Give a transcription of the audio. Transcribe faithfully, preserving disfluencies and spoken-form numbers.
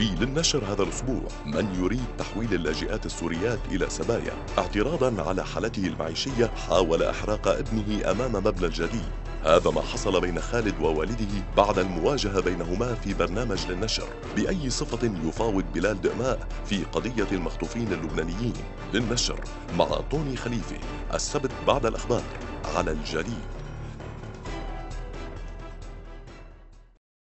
في للنشر هذا الأسبوع من يريد تحويل اللاجئات السوريات إلى سبايا اعتراضا على حالته المعيشية حاول إحراق ابنه أمام مبنى الجديد. هذا ما حصل بين خالد ووالده بعد المواجهة بينهما في برنامج للنشر. بأي صفة يفاوض بلال دقماء في قضية المخطوفين اللبنانيين؟ للنشر مع طوني خليفة، السبت بعد الأخبار على الجديد.